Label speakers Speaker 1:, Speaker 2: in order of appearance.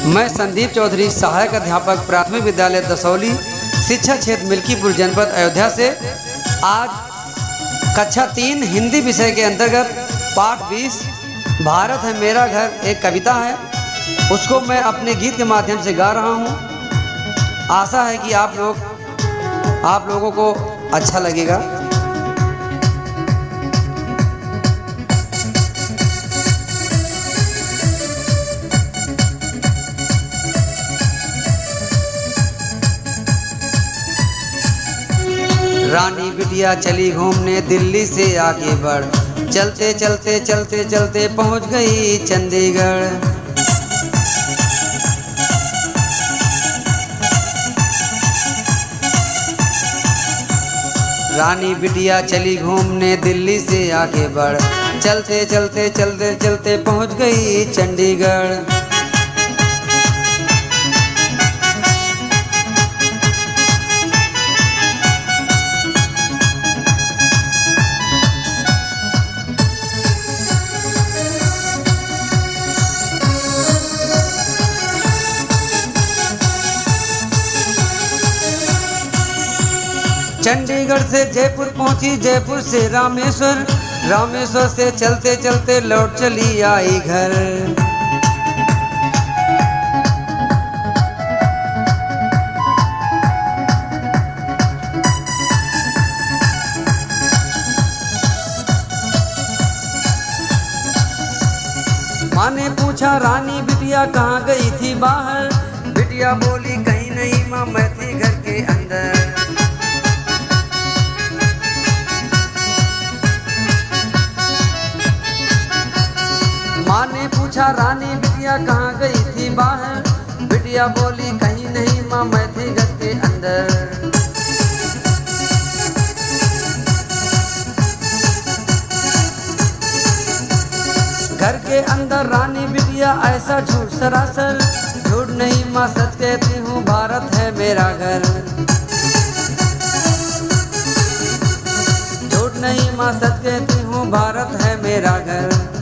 Speaker 1: मैं संदीप चौधरी, सहायक अध्यापक प्राथमिक विद्यालय दसौली, शिक्षा क्षेत्र मिल्कीपुर, जनपद अयोध्या से आज कक्षा 3 हिंदी विषय के अंतर्गत पाठ 20 भारत है मेरा घर एक कविता है, उसको मैं अपने गीत के माध्यम से गा रहा हूँ। आशा है कि आप लोगों को अच्छा लगेगा। रानी बिटिया चली घूमने दिल्ली से आगे बढ़, चलते चलते चलते चलते पहुंच गई चंडीगढ़। रानी बिटिया चली घूमने दिल्ली से आगे बढ़, चलते चलते चलते चलते पहुंच गई चंडीगढ़। चंडीगढ़ से जयपुर पहुंची, जयपुर से रामेश्वर, रामेश्वर से चलते चलते लौट चली आई घर। माँ ने पूछा रानी बिटिया कहाँ गई थी बाहर, बिटिया बोली कहीं नहीं माँ मैं थी घर के अंदर। माँ ने पूछा रानी बिटिया कहाँ गई थी बाहर, बिटिया बोली कहीं नहीं माँ मैं थी घर के अंदर। घर के अंदर रानी बिटिया ऐसा झूठ सरासर, झूठ नहीं माँ सच कहती हूँ भारत है मेरा घर। झूठ नहीं माँ सच कहती हूँ भारत है मेरा घर।